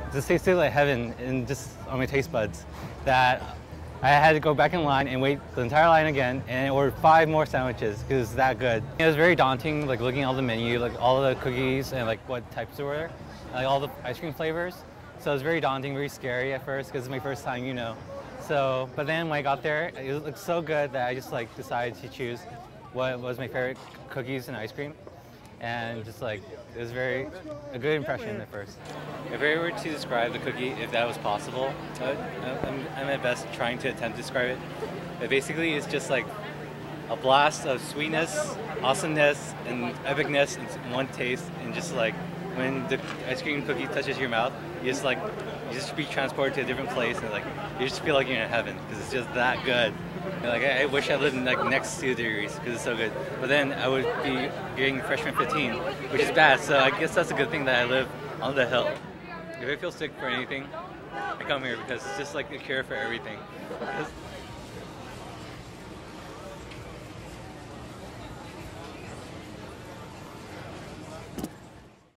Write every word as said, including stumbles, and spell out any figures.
just tasted like heaven and just on my taste buds that I had to go back in line and wait the entire line again and order five more sandwiches because it's that good. It was very daunting, like looking at all the menu, like all the cookies and like what types were there, like all the ice cream flavors. So it was very daunting, very scary at first because it's my first time, you know. So, but then when I got there, it looked so good that I just like decided to choose what was my favorite cookies and ice cream. And just like, it was very, a good impression at first. If I were to describe the cookie, if that was possible, I would, I'm, I'm at best trying to attempt to describe it. But basically it's just like a blast of sweetness, awesomeness, and epicness in one taste, and just like, when the ice cream cookie touches your mouth, you just like, you just be transported to a different place, and like, you just feel like you're in heaven, because it's just that good. Like, I, I wish I lived like next to the Reese, because it's so good. But then I would be getting freshman fifteen, which is bad, so I guess that's a good thing that I live on the hill. If I feel sick for anything, I come here because it's just like a cure for everything. It's,